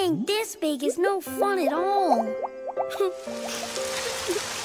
Flying this big is no fun at all.